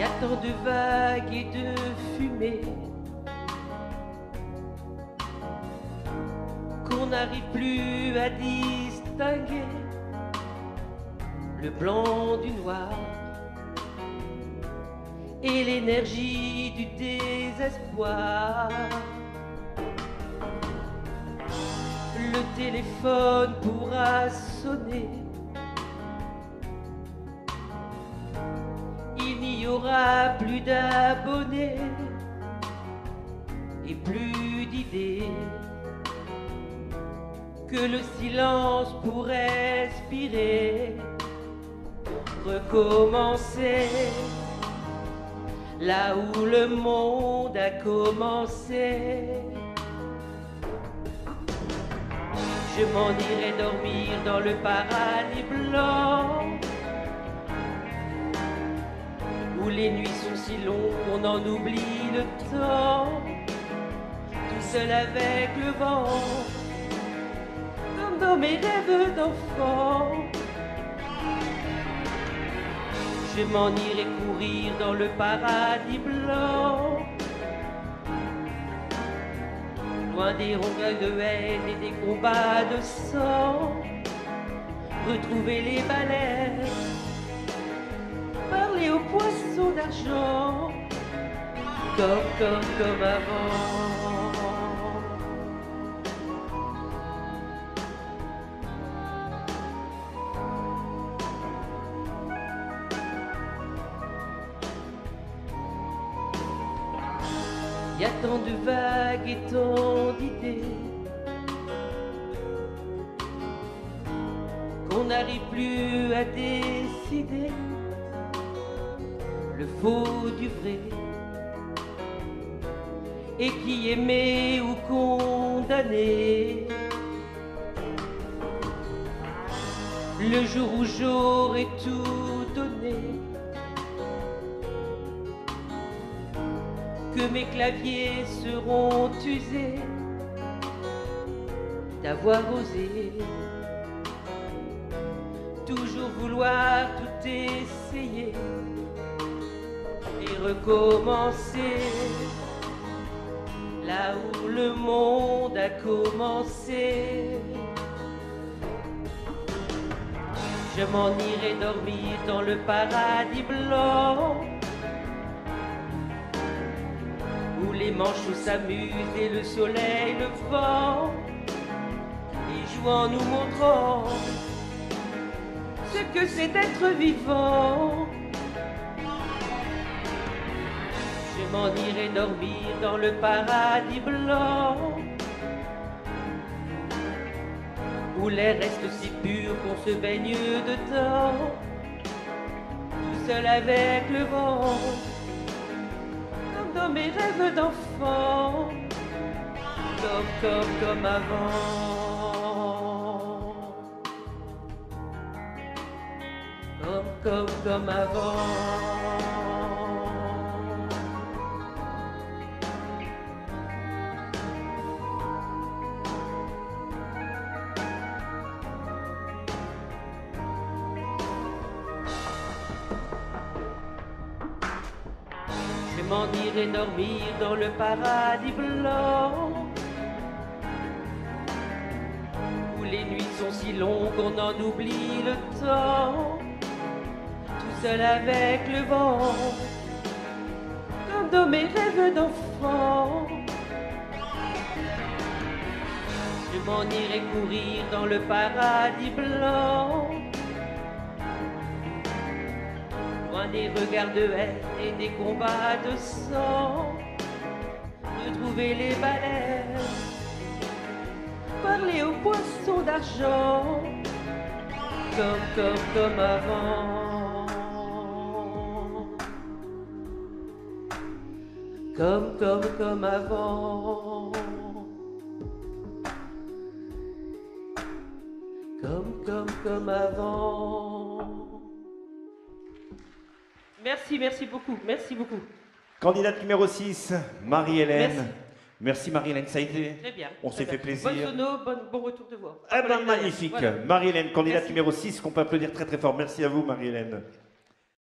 y a tant de vagues et de fumée qu'on n'arrive plus à distinguer le blanc du noir et l'énergie du désespoir. Le téléphone pourra sonner, il n'y aura plus d'abonnés et plus d'idées que le silence pour respirer, recommencer là où le monde a commencé. Je m'en irai dormir dans le paradis blanc, où les nuits sont si longues qu'on en oublie le temps, tout seul avec le vent, comme dans mes rêves d'enfant. Je m'en irai courir dans le paradis blanc, loin des ronds de haine et des combats de sang, retrouver les baleines, parler aux poissons d'argent, comme avant. Il y a tant de vagues et tant d'idées qu'on n'arrive plus à décider le faux du vrai, et qui aimé ou condamné. Le jour où j'aurai tout donné, que mes claviers seront usés d'avoir osé toujours vouloir tout essayer et recommencer là où le monde a commencé. Je m'en irai dormir dans le paradis blanc, où les manchots s'amusent et le soleil, le vent, et jouent en nous montrant ce que c'est d'être vivant. Je m'en irai dormir dans le paradis blanc, où l'air reste si pur qu'on se baigne dedans, tout seul avec le vent, dans mes rêves d'enfant, comme avant, comme avant. Je m'en irai dormir dans le paradis blanc, où les nuits sont si longues qu'on en oublie le temps, tout seul avec le vent, comme dans mes rêves d'enfant. Je m'en irai courir dans le paradis blanc, loin des regards de haine et des combats de sang, retrouver les baleines, parler aux poissons d'argent, comme avant, comme avant, comme avant. Merci beaucoup, merci beaucoup. Candidate numéro 6, Marie-Hélène. Merci Marie-Hélène, ça a été. Très bien. On s'est fait plaisir. Bonne sono, bon retour de voix. Eh ben, magnifique. Voilà. Marie-Hélène, candidate Merci. numéro 6, qu'on peut applaudir très très fort. Merci à vous Marie-Hélène.